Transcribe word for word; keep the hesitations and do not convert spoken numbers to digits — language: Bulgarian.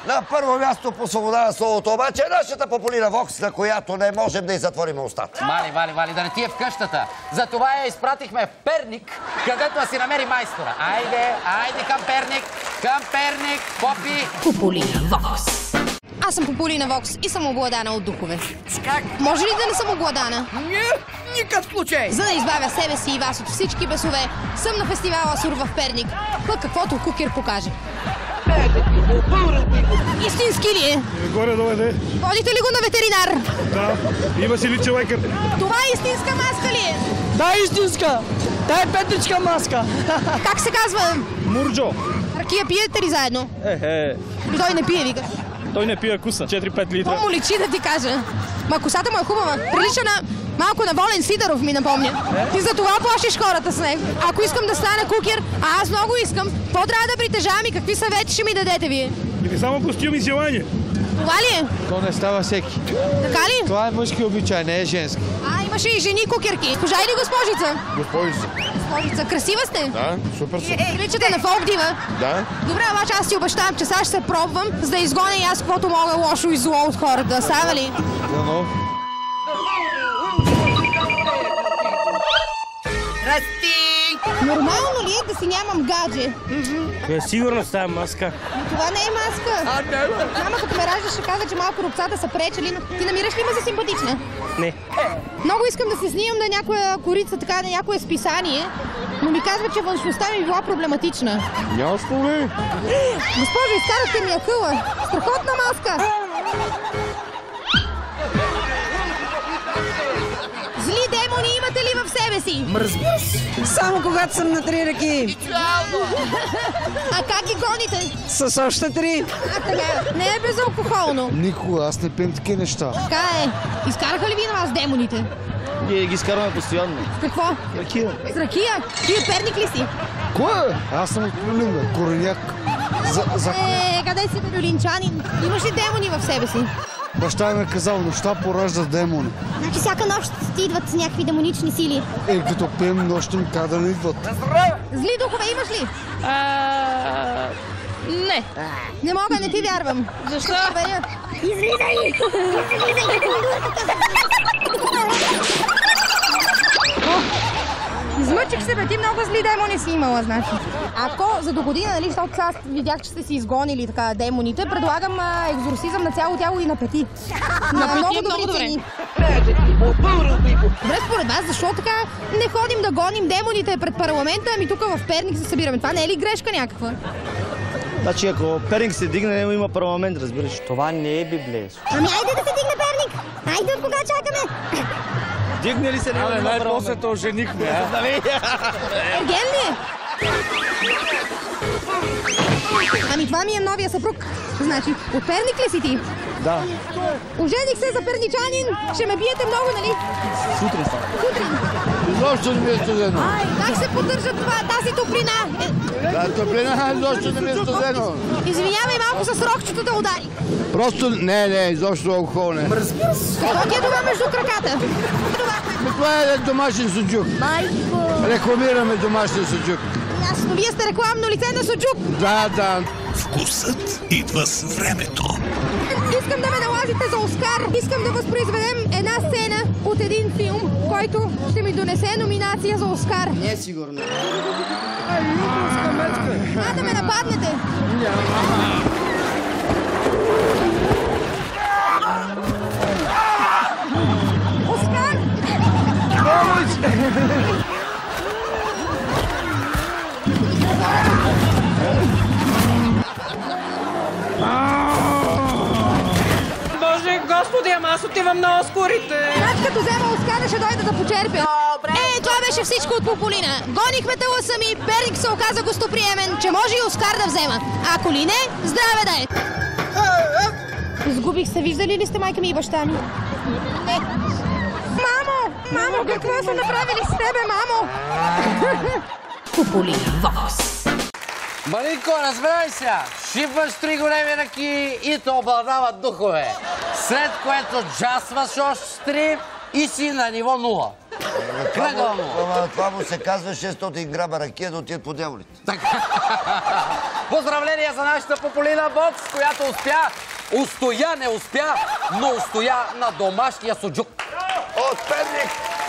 На първо място по свобода на словото, обаче е нашата Пополина Вокс, на която не можем да й затворим устата. Вали, вали, вали, да не ти е в къщата. Затова я изпратихме в Перник, където да си намери майстора. Айде, айде към Перник, към Перник, Попи. Пополина Вокс. Аз съм Пополина Вокс и съм обладана от духове. Как? Може ли да не съм обладана? Не, никакъв случай. За да избавя себе си и вас от всички бесове, съм на фестивала Асур в Перник, пък каквото Кукер покаже. Истински ли е? Горе-долу е. Водите ли го на ветеринар? Да. Има си личен лекар. Това истинска маска ли е? Да, истинска. Та е петричка маска. Как се казва? Мурджо. Ракия пиете ли заедно? Е-е. Той не пие, викаш. Той не пие куса. четири-пет литра. Какво му личи да ти кажа? Ма косата му е хубава. Прилича на малко на Волен Сидоров, ми напомня. Ти за това плашиш хората с него. Ако искам да стана кукер, а аз много искам, какво трябва да притежавам и какви съвети ще ми дадете вие? Или само костюм и желание. Това ли е? То не става всеки. Така ли? Това е мъжки обичай, не е женски. А, имаше и жени кукерки. Госпожа или госпожица? Госпожица. Госпожица. Красива сте? Да, супер супер. Е, приличате на фолк дива? Да. Добре, обаче аз ти обещавам, че сега ще се пробвам, за да изгоня и аз каквото мога лошо и зло от хората. Става ли? Дано. Расти! Нормално ли е да си нямам гадже? Е, сигурно с тази маска. Но това не е маска. А, не. Мама като ме ражда ще каза, че малко рубцата са пречели, но ти намираш ли ме за симпатична? Не. Много искам да се снимам на някоя корица, така на някое списание, но ми казва, че външността ми била проблематична. Няма проблем. Госпожо, изкарахте ми акъла. Страхотна маска. Зли демони имате ли в себе си? Разбира се. Само когато съм на три ръки. А как ги гоните? С още три. А, така. Не е безалкохолно. Никога, аз не пием такива неща. Така е. Изкараха ли ви на вас демоните? Ние ги изкарваме постоянно. С какво? Ракия. С ракия? Вие Перник ли си? Кой? Аз съм от Люлин, бе. Кореняк. За, за... Е, къде си люлинчанин? Имаш ли демони в себе си? Баща ми е казал, нощта поражда демони. Значи всяка нощ ти идват някакви демонични сили. Е, като пием нощем, как да не идват? Зли духове имаш ли? А... Не. Не мога, не ти вярвам. Защо? Излизай! Измъчих се, бе, ти много зли демони си имала, значи. Ако за до година, нали, защото сега видях, че сте си изгонили така демоните, предлагам а, екзорсизъм на цяло тяло и на пети. На пети много е много добре. цени. Добре, според вас, защо така не ходим да гоним демоните пред парламента, ами тук в Перник се събираме? Това не е ли грешка някаква? Значи, ако Перник се дигне, има парламент, разбираш. Това не е библейско. Ами айде да се дигне Перник! Айде, от кога чакаме? Дигне ли се, не има парламент? то женихме, а? Ерген ли е? Ами това ми е новия съпруг. Значи, от Перник ли си ти? Да. Ожених се за перничанин. Ще ме биете много, нали? Сутрин са. Сутрин. Изобщо не ми е студено. Как се поддържа това, тази топлина? Е, Да, топлина изобщо не ми е студено. извинявай, малко с рокчето да удари. Просто не, не, изобщо алкохол не. Какво ти е това между краката? Ами това е домашен суджук. Майко. Рекламираме домашен суджук. Ясно, вие сте рекламно лице на суджук. Да, да. Вкусът идва с времето. Искам да ме налазите за Оскар. Искам да възпроизведем една сцена от един филм, който ще ми донесе номинация за Оскар. Не е сигурно. А, да ме нападнете. Оскар! Боже, господи, ама аз отивам на Оскарите. Значи като взема Оскара ще дойда да почерпя. Е, това беше всичко от Пополина. Гонихме те лъса ми, Перник се оказа гостоприемен, че може и Оскар да взема. Ако ли не, здраве да е. Изгубих се, виждали ли сте майка ми и баща ми? Не. Мамо! Мамо, какво са направили с тебе, мамо? Пополина Вокс. Малинко, разбирай сега. Шипваш три големи ръки и те обладават духове. След което джасваш още три и си на ниво нула. Това, това му се казва шестстотин грама ракия да отидат по дяволите. Така. Поздравления за нашата Пополина Бокс, която успя, устоя, не успя, но устоя на домашния суджук. От Перник